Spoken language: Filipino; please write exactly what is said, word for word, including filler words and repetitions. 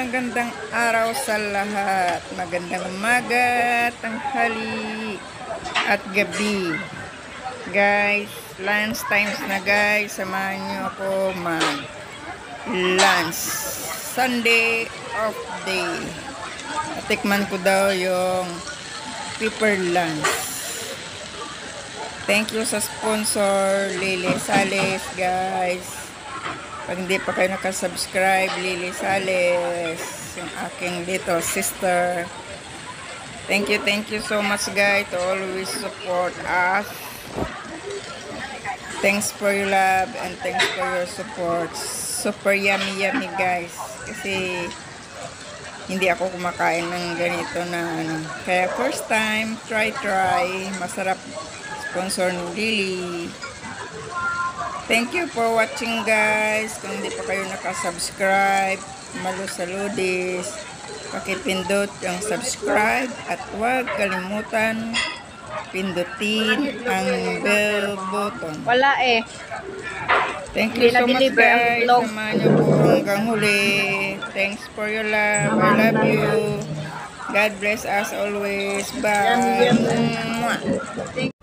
magandang araw sa lahat. Magandang umaga, tanghali, at gabi. Guys, lunch times na guys. Samahan niyo ako mag-lunch. Sunday off day. Tikman ko daw yung pepper lunch. Thank you sa sponsor, Lily Sales, guys. Pag hindi pa kayo nakasubscribe, Lily Sales, yung aking little sister. Thank you, thank you so much, guys, to always support us. Thanks for your love and thanks for your support. Super yummy, yummy, guys. Kasi hindi ako kumakain ng ganito na ano. Kaya first time, try, try. Masarap. Sponsor ni Lily. Thank you for watching, guys. Kung hindi pa kayo nakasubscribe, malusaludis, pakipindot yung subscribe at huwag kalimutan pindutin ang bell button. Wala eh. Thank you so much, guys. Samahan niyo po hanggang huli. Thanks for your love. I love you. God bless us always. Bye.